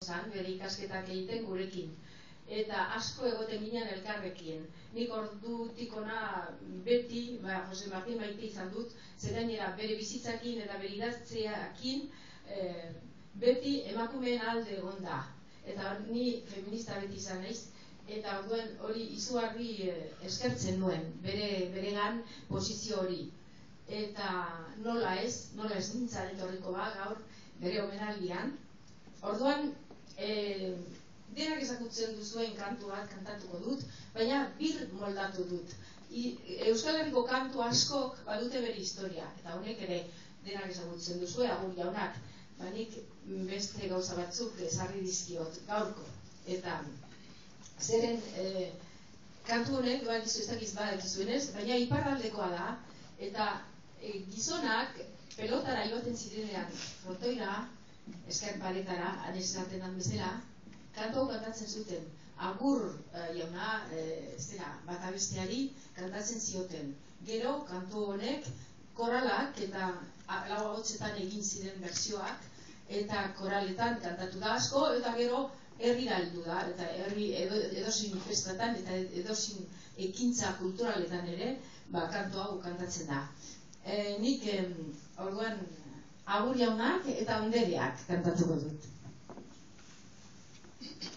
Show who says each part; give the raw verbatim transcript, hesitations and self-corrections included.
Speaker 1: zan, bere ikasketak egiten gurekin. Eta asko egoten ginen elkarrekin. Nik ordutik ona beti, ba, Jose Martin maite izan dut, zerainera bere bizitzakin eta bere idatzeakin e, beti emakumeen alde egon da. Eta ni feminista beti izan naiz, eta orduan hori izugarri e, eskertzen nuen, bere beregan posizio hori. Eta nola ez, nola ez nintzen etorriko ba, gaur bere omenaldian. Orduan, e, denak ezagutzen duzuen kantu bat kantatuko dut, baina bir moldatu dut. I, Euskal Herriko kantu askok badute bere historia, eta honek ere denak ezagutzen duzue, agur jaunak, banik beste gauza batzuk ezarri dizkiot gaurko. Eta zeren e, kantu honek, ba, gizu ez dakiz badakizuenez, baina iparraldekoa da, eta e, gizonak pelotara joaten zirenean frontoira, esker paretara, anesaten dan bezala, kantu kantatzen zuten. Agur uh, jauna, e, ez dela, bata besteari kantatzen zioten. Gero, kantu honek, koralak eta lau ahotsetan egin ziren bertsioak, eta koraletan kantatu da asko, eta gero herrira heldu da, eta herri edo, edozin festatan eta edozin ekintza kulturaletan ere, ba, kantu hau kantatzen da. E, nik, em, orduan, agur jaunak eta ondereak kantatuko dut.